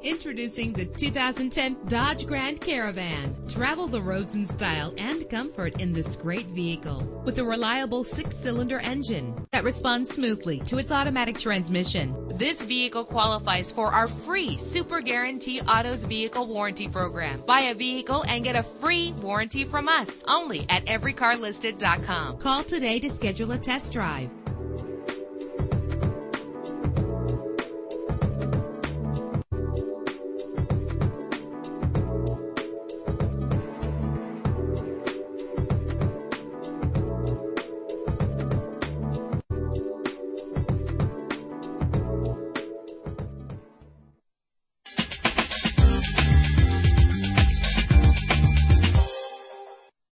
Introducing the 2010 Dodge Grand Caravan. Travel the roads in style and comfort in this great vehicle with a reliable 6-cylinder engine that responds smoothly to its automatic transmission. This vehicle qualifies for our free Super Guarantee Autos Vehicle Warranty Program. Buy a vehicle and get a free warranty from us only at everycarlisted.com. Call today to schedule a test drive.